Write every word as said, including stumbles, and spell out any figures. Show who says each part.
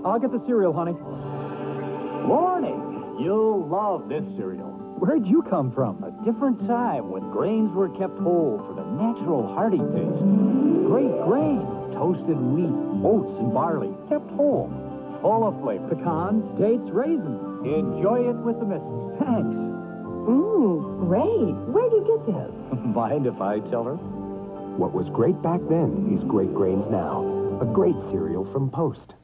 Speaker 1: I'll get the cereal, honey.
Speaker 2: Morning. You'll love this cereal.
Speaker 1: Where'd you come from?
Speaker 2: A different time when grains were kept whole for the natural hearty taste. Great grains, toasted wheat, oats, and barley, kept whole, full of flavor.
Speaker 1: Pecans, dates, raisins.
Speaker 2: Enjoy it with the missus.
Speaker 1: Thanks.
Speaker 3: Mmm, great. Where'd you get this?
Speaker 2: Mind if I tell her?
Speaker 4: What was great back then is great grains now. A great cereal from Post.